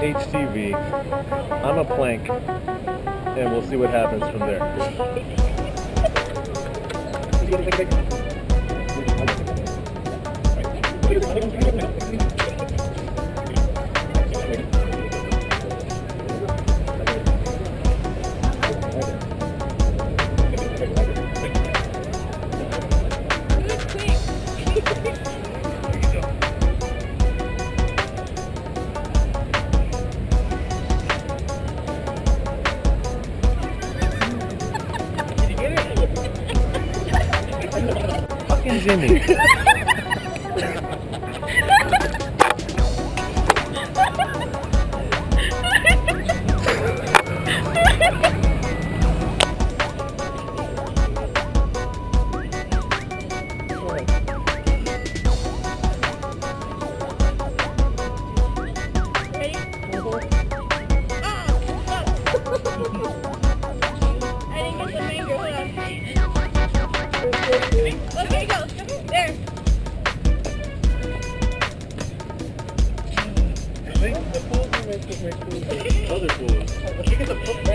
HTV on a plank, and we'll see what happens from there. Fucking Jimmy. Okay, go. There. I think the pools make other pools.